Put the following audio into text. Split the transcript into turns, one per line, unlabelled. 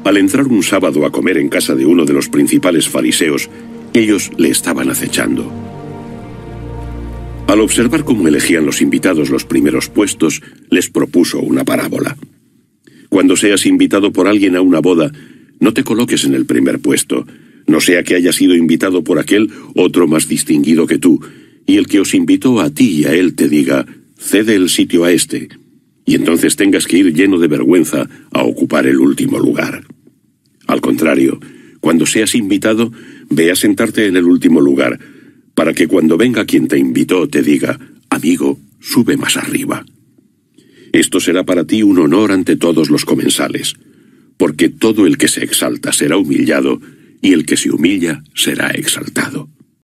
Al entrar un sábado a comer en casa de uno de los principales fariseos, ellos le estaban acechando. Al observar cómo elegían los invitados los primeros puestos, les propuso una parábola. Cuando seas invitado por alguien a una boda, no te coloques en el primer puesto, no sea que haya sido invitado por aquel otro más distinguido que tú, y el que os invitó a ti y a él te diga, cede el sitio a este, y entonces tengas que ir lleno de vergüenza a ocupar el último lugar. Al contrario, cuando seas invitado, ve a sentarte en el último lugar, para que cuando venga quien te invitó te diga, amigo, sube más arriba. Esto será para ti un honor ante todos los comensales, porque todo el que se exalta será humillado, y el que se humilla será exaltado.